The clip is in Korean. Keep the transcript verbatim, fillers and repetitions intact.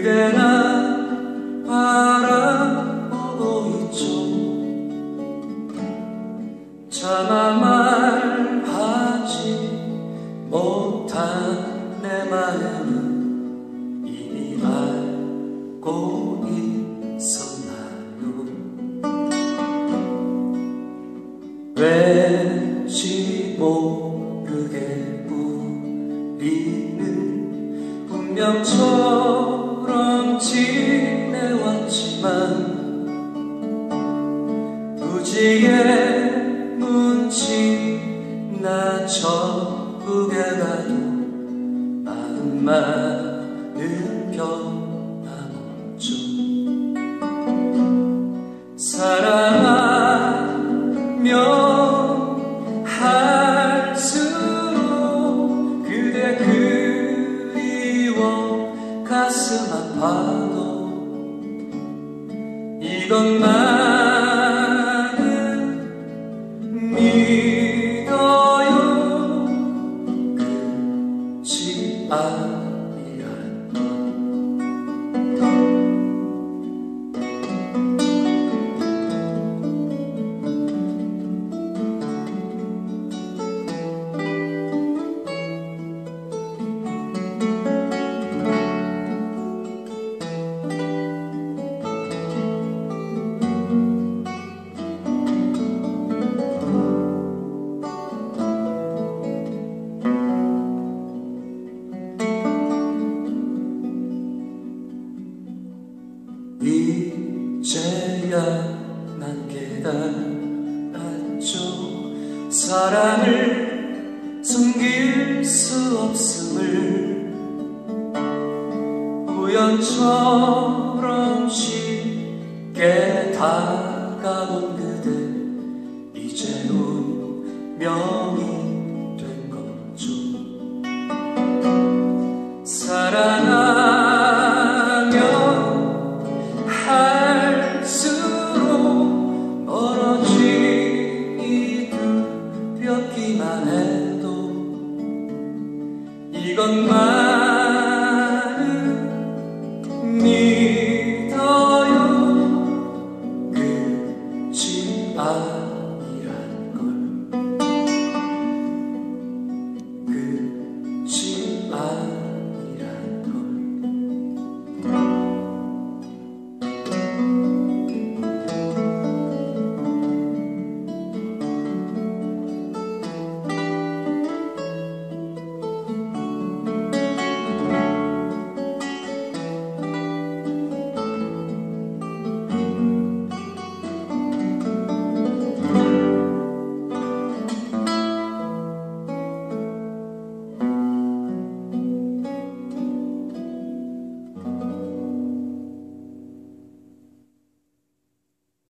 그대나 바라보고 있죠. 차마 말하지 못한 내 마음은 이미 알고 있었나요? 왠지 모르게 우리는 운명처럼 지내왔지만 부지에 묻힌 나 천국에 가도 마음만은 변함없죠. 사랑하면 할수록 그대 그리워 가슴 아파도 이것만은 믿어요. 끝이 아니란 것. 이제야 난 깨달았죠. 사랑을 숨길 수 없음을. 우연처럼 쉽게 다가온 그대 이제 운명